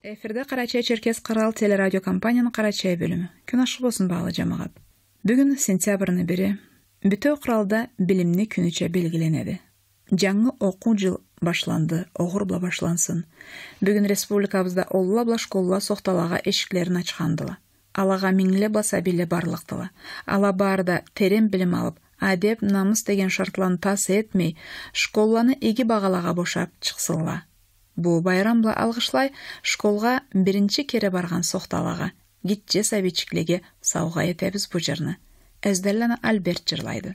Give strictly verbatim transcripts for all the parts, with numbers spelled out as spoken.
Эфирде Карачай-Черкес Карал телерадио компаниянын Карачай бөлүмү. Күн ашык болсун баалы жамагат. Бүгүн сентябрдын бири бүтө куралда билимни күнүчө белгиленеди. Жаңы окуу жыл башланды, огурбла башлансын. Бүгүн республикабызда олла-бла школла сокталага эшиклерин ачкандыла. Алага миңлеп сабиле барлыктыла. Ала баарда терен билим алып, адеп, намыс деген шартларын тас этмей, школланы эги багалага бошап чыксынла. Бу байрамла алгышлай школга биринчи кере барган сокталага гитче сабичиклеге сауга этебиз бу жырны. Эзделлана Альберт жырлайды.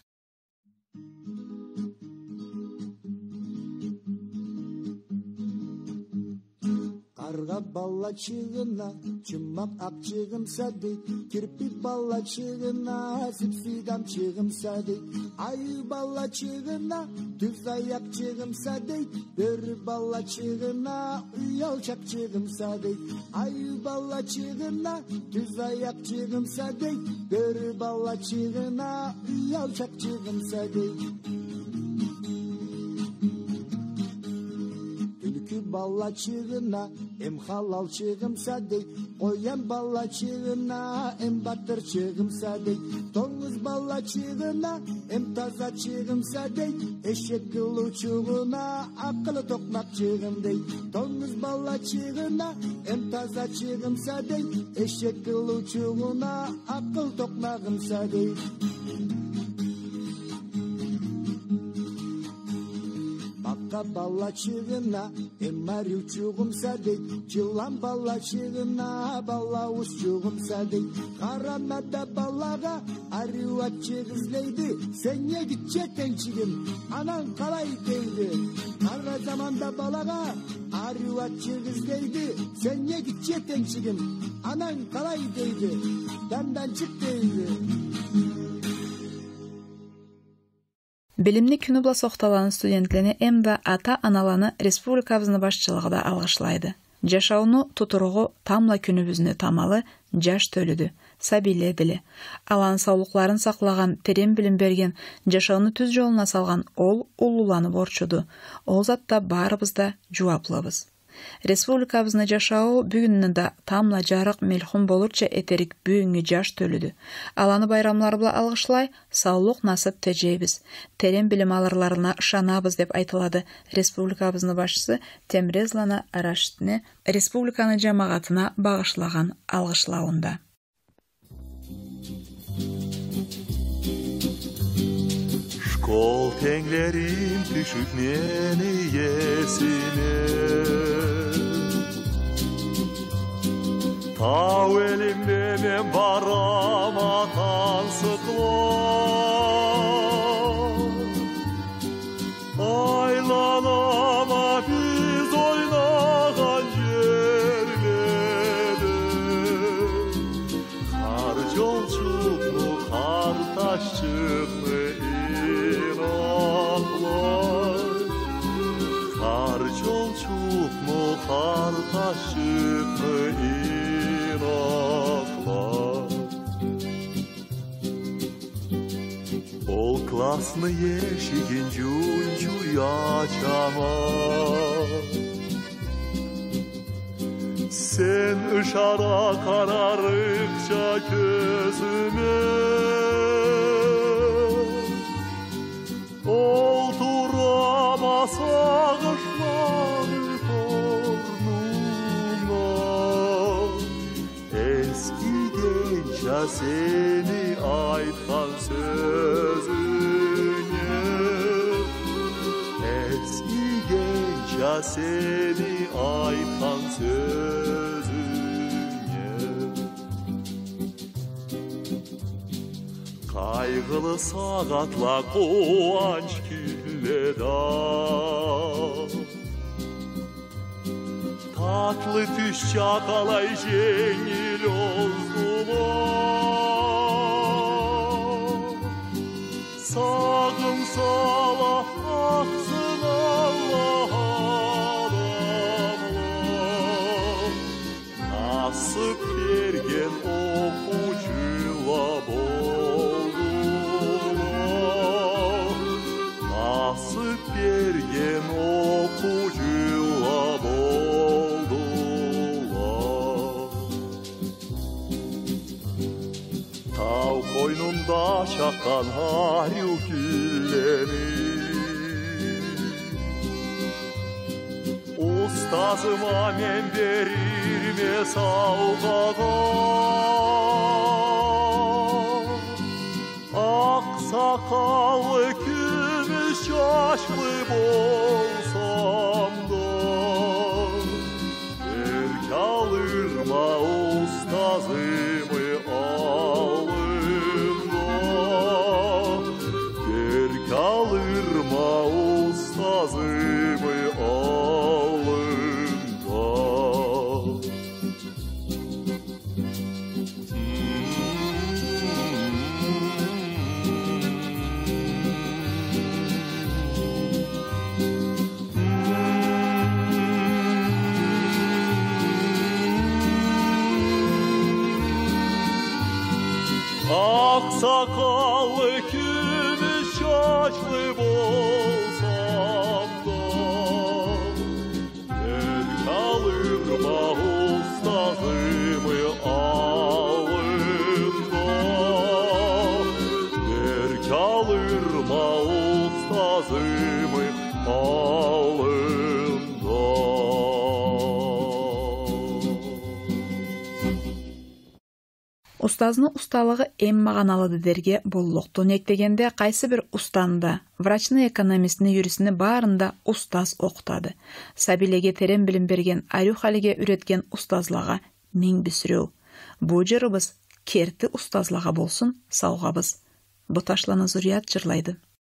Арга балачыгына чымак акчыгым сады, кирпи балачыгына сипсидам чыгым сады, аю балачыгына түз аяк чыгым сады, бөрү балачыгына уялчак чыгым сады, аю балачыгына түз аяк чыгым сады, бөрү балачыгына уялчак чыгым сады. Балачыгына эм халал чыгым сады, коян балачыгына эм батыр чыгым сады, тоңуз балачыгына эм таза чыгым сады, эшек кылуучугуна акылы токмак чыгым дей. Тоңуз балачыгына эм таза чыгым сады, эшек кылуучугуна акыл токмагым сады. Балачыгына эм марючугум сады, жылан балачыгына балауыз чугум сады, каранада балага аруат чыгызлейди, сенне гитче теңчигим анан калай дейди. Кара заманда балага аруат чыгызлейди, сенне гитче теңчигим анан калай дейди, данданчык дейди. Билимни күнүбла сокталган студенттерини эмда ата-аналаны республикабыздын башчылыгы да алгышлайды. Жашауну тутурууга тамла күнүбүзнү тамалы жаш төлүдү, сабиледили. Алан саулыкларын саклаган, терен билим берген, жашауну түз жолуна салган ол улууланып борчуду. Ол затта баарыбыз да жууаплыбыз. Республикабыздын жашоо бүгүнүн да тамла жарык мелхун болурча этерик бүгүнгү жаш төлүдү. Аланы байрамлар бла алгышлай, саулык насып тежейбиз. Терен билим алырларына ышанабыз деп айтылады республикабыздын башчысы Темрезлана Рашидне республиканын жамаатына багышлаган алгышлауында. Şkol tenglerim düşüp meni yesine, ta elimde men barama tansıklar, aylanama biz oynagan yerlere, kar yolçuk mu kar taşçık mı kar taşıp mı inaklar. Ol klasını yeşigin cuncu yaşamaz. Sen ışara kararıkça gözüme, olturama sağışmalı seni aytkan sözüne, eski gençe seni aytkan sözüne. Kaygılı sagatla kuanç külleda, tatlı düş çakalay jengil oldular. Sağım sala aksın Allah adamlar, nasip bergen okucula boldular, nasip bergen okucula boldular. Koynunda şakan haryu gülleni. Ustazıma men verirme savgaga, ak sakallı gümüş çaşlı bolsam da, erk alırma ustazımı alımda, erk alırma ustazımı alımda. Aksakallı gümüş çaşlı bolsam da, erk alırma ustazımı alımda, erk alırma ustazımı alımda. Устазны усталыгы эң маганалуу дерге боллукту нектегенде кайсы бир устанды, врачны, экономистни, юристни баарында устаз окутады. Сабилеге терен билим берген, Арюхалиге үйрөткөн устазларга миң бүсүрөө. Бу жырыбыз керти устазларга болсун, саугабыз. Бу ташлана зурият жырлайды.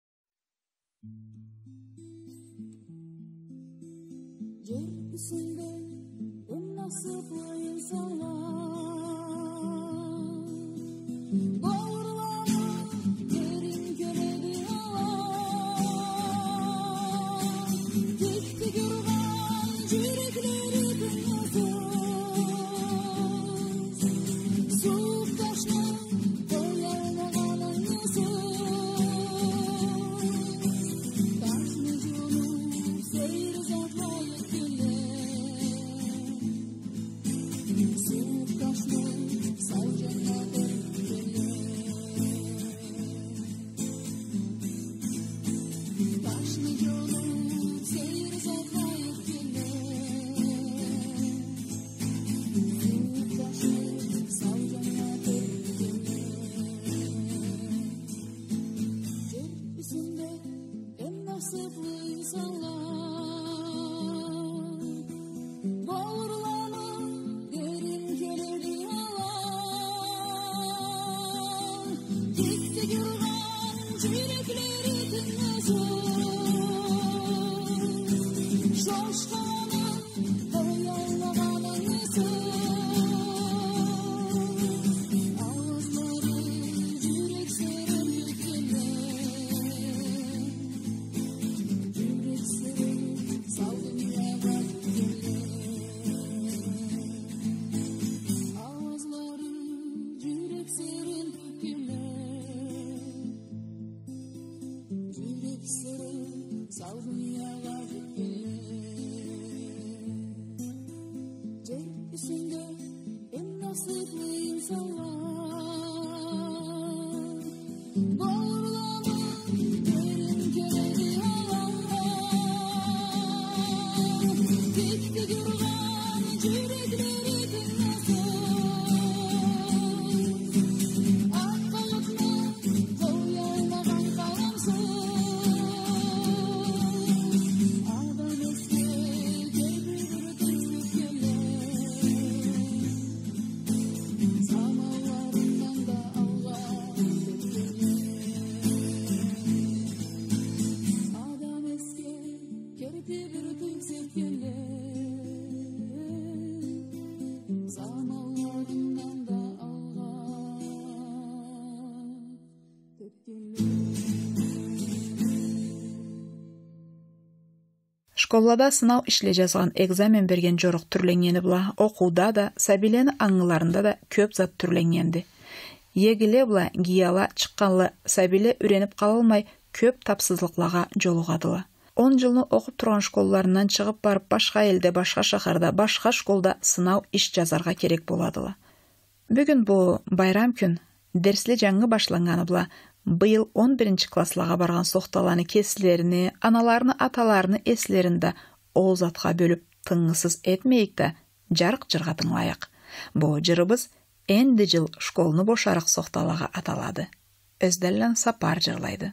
Школада сынау ишле жазган, экзамен берген жорок түрленгени була, окууда да, Сабилени аңгыларында да көп зат түрленгенди. Егиле була гияла чыкканлы Сабиле үренип кала алмай көп тапсыздыкларга жолугадыла. он жылны окуп турган школларынан чыгып барып башка элде, башка шаһарда, башка школда сынау иш жазарга керек боладыла. Бүгүн бу байрам күн, Дерсле жаңы башланганы була. Быйыл он биринчи классларга барган сокталаны кеслерини, аналарны, аталарны эслеринде ол затка бөлүп тыңысыз этмейик да жарык жырга тыңлайык. Бу жырыбыз энди жыл школны бошарык сокталага аталады. Өзделлен Сапар жырлайды.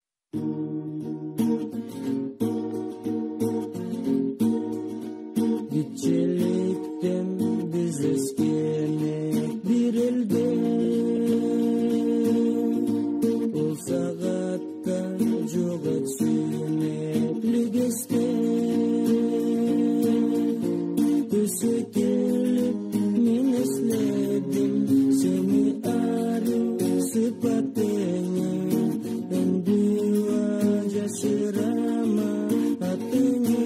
Gitçelikten biz eskenek bir elde Ol sağattan jogat süneklik este Ösekelip min esledim seni arı sıfatenya Endi wajah sirama hatinya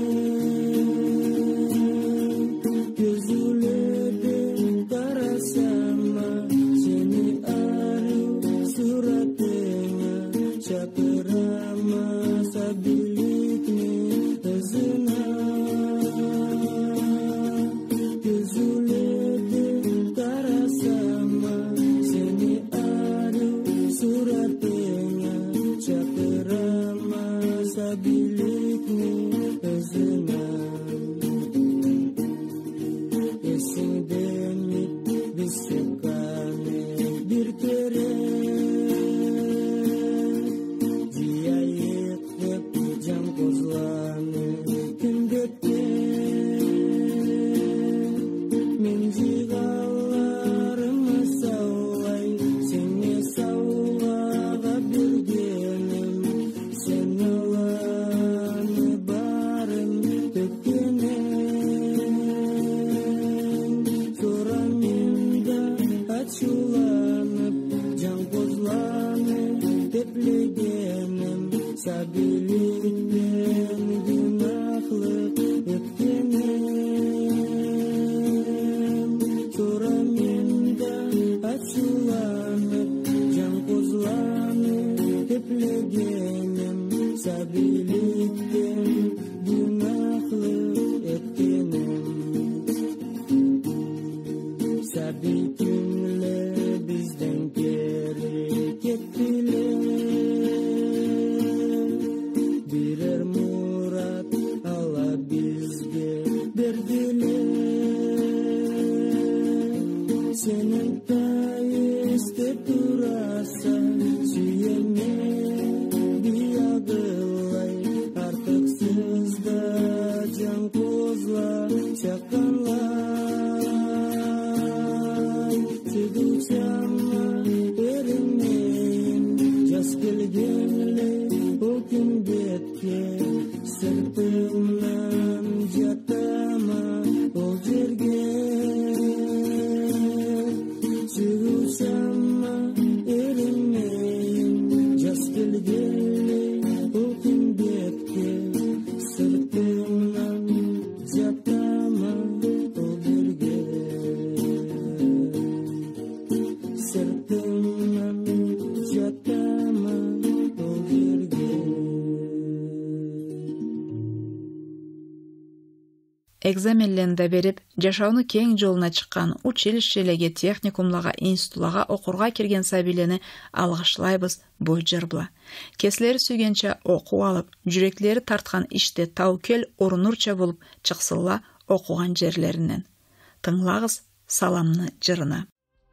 Экзаменлерди берип, жашоону кең жолуна чыккан училищелерге, техникумларга, институтларга окурга кирген сабилени алгышлайбыз бу жырбла. Кеслери сүйгенче окуп алып, жүрөклери тарткан иште таукел урунурча болуп чыксылла окуган жерлеринен. Тыңлагыз Саламны жырына.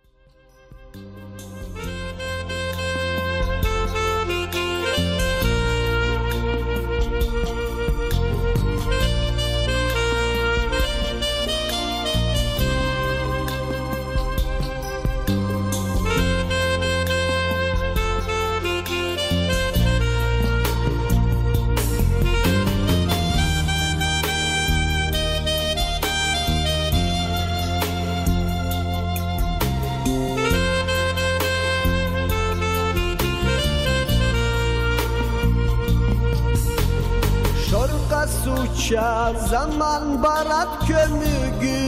Suça zaman barat kömügü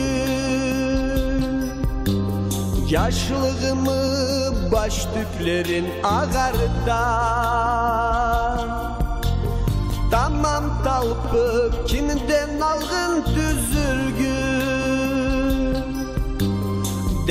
Yaşlığımı baş tüklerin ağarda Tamam talpıp kimden algın düzülgü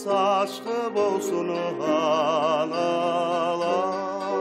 aşkı bolsun analar.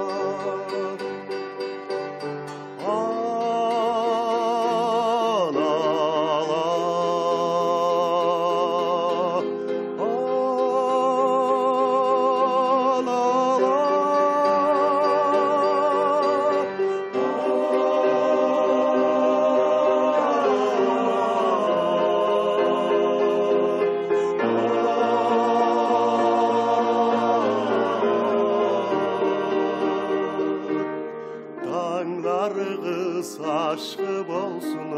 Kız aşkı bolsun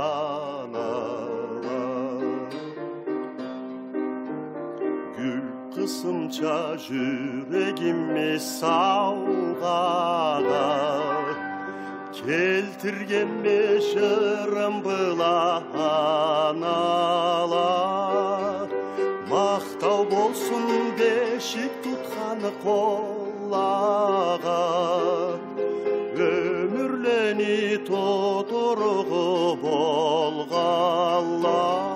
analar. Gül kısımça yüreğimi savgaga, keltirgen meşirim bıla analar. Maqtav bolsun beşik tutkanı kollaga, ömürleni toturgu bolgallar.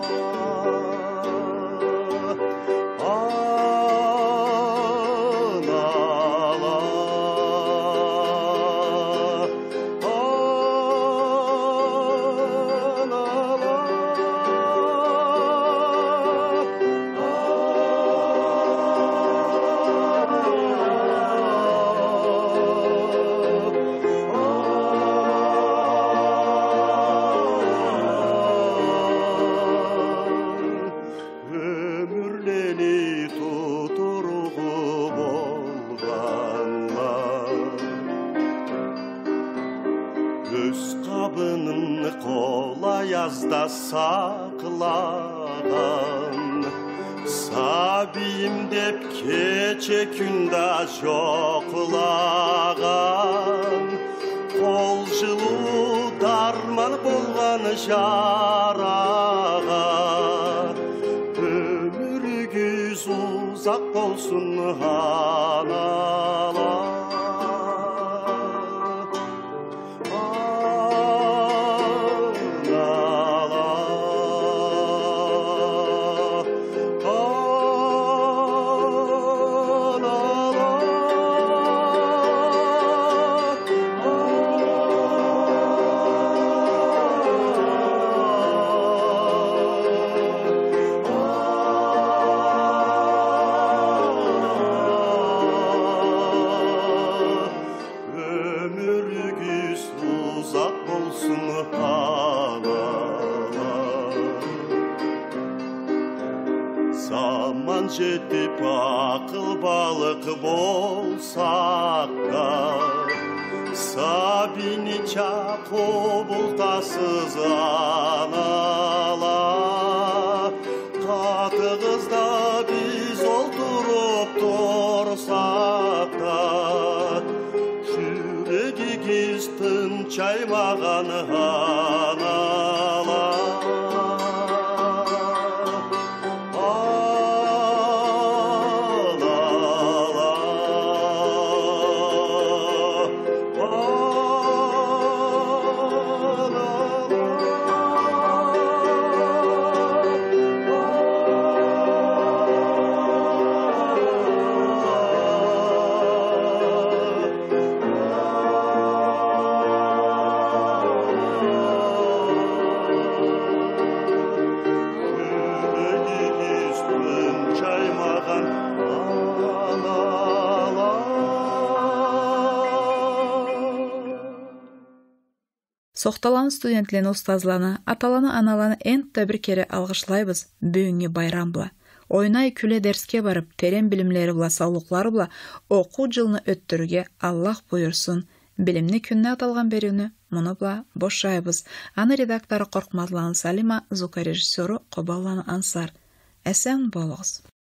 Öz kabının kola yazda saklagan, sabiyim dep keçe künda joklagan. Kol жылу дарман болған жараға, өміргіз ұзақ болсын аналар. Zaman жетіп ақыл балық болсақ та, сабини чақу бұлтасыз аналар. Қатығызда біз олтырып тұрсақ та, жүрегіңіз тынчаймаған аналар. Соқталаны студентлені ұстазланы, аталаны аналаны энтті бір кере алғышлайбыз, бүйінге байрам бұла. Ойнай күле дәрске барып, терен білімлері бұла, саулықлары бұла, оқу жылыны өттіруге Аллах бұйырсын. Білімні күнне аталған беруіні, мұны бұла бошайбыз. Аны редакторы Қорқмазланы Салима, звукорежиссері Қобаланы Ансар. Әсен болыңыз.